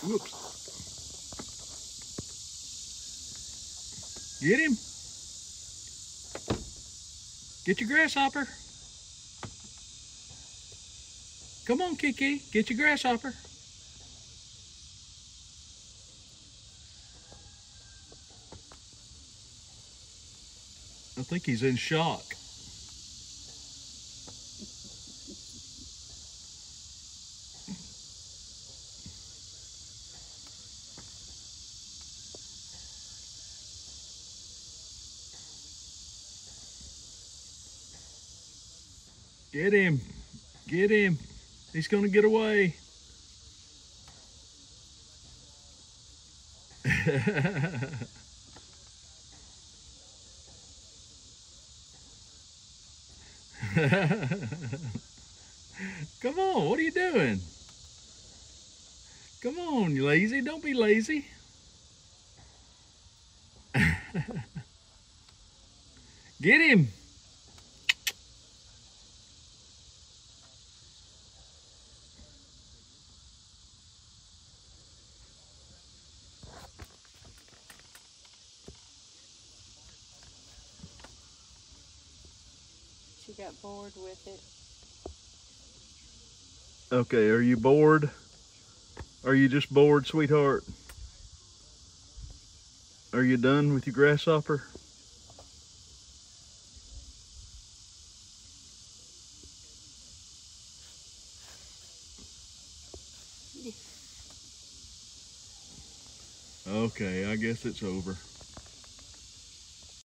Whoops. Get him. Get your grasshopper. Come on, Kiki. Get your grasshopper. I think he's in shock. Get him. Get him. He's gonna get away. Come on, what are you doing? Come on, you lazy. Don't be lazy. Get him. She got bored with it. Okay, are you bored? Are you just bored, sweetheart? Are you done with your grasshopper? Okay, I guess it's over.